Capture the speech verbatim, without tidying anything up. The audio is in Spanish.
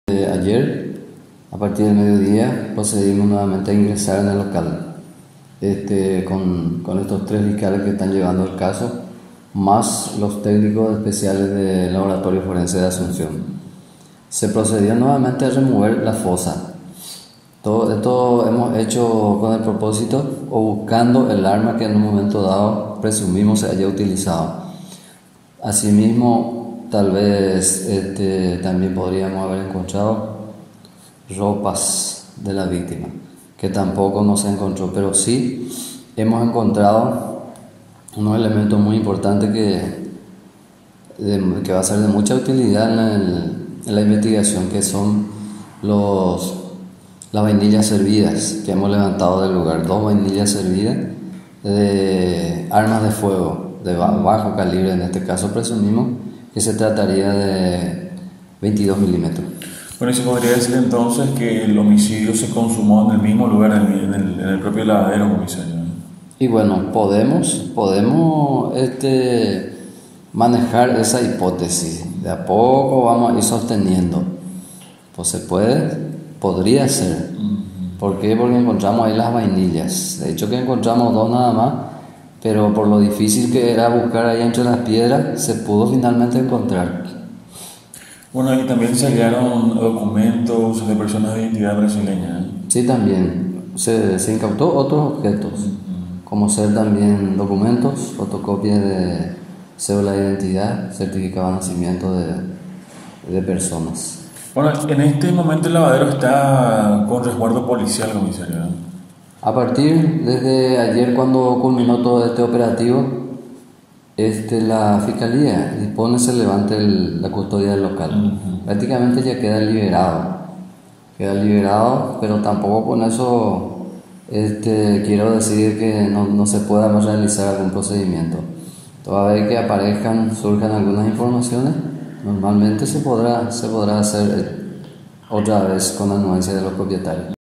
Eh, ayer, a partir del mediodía, procedimos nuevamente a ingresar en el local este, con, con estos tres fiscales que están llevando el caso, más los técnicos especiales del Laboratorio Forense de Asunción. Se procedió nuevamente a remover la fosa. Todo esto hemos hecho con el propósito o buscando el arma que en un momento dado presumimos se haya utilizado. Asimismo, tal vez este, también podríamos haber encontrado ropas de la víctima, que tampoco no se encontró, pero sí hemos encontrado unos elementos muy importantes que, de, que va a ser de mucha utilidad en, el, en la investigación, que son los, las vainillas servidas que hemos levantado del lugar, dos vainillas servidas de armas de fuego de bajo calibre. En este caso presumimos que se trataría de veintidós milímetros. Bueno, y se podría decir entonces que el homicidio se consumó en el mismo lugar, en el, en el, en el propio lavadero, comisario. Y bueno, podemos, podemos este, manejar esa hipótesis. De a poco vamos a ir sosteniendo. Pues se puede, podría ser. ¿Por qué? Porque encontramos ahí las vainillas. De hecho que encontramos dos nada más, pero por lo difícil que era buscar ahí entre las piedras, se pudo finalmente encontrar. Bueno, y también se hallaron documentos de personas de identidad brasileña. Sí, también. Se, se incautó otros objetos, uh-huh. como ser también documentos, fotocopias de cédula de identidad, certificado de nacimiento de, de personas. Bueno, en este momento el lavadero está con resguardo policial, comisario. A partir desde ayer, cuando culminó todo este operativo, este, la Fiscalía dispone se levante el, la custodia del local. Uh-huh. Prácticamente ya queda liberado. Queda liberado, pero tampoco con eso este, quiero decir que no, no se pueda más realizar algún procedimiento. Toda vez que aparezcan, surjan algunas informaciones, normalmente se podrá, se podrá hacer otra vez con anuencia de los propietarios.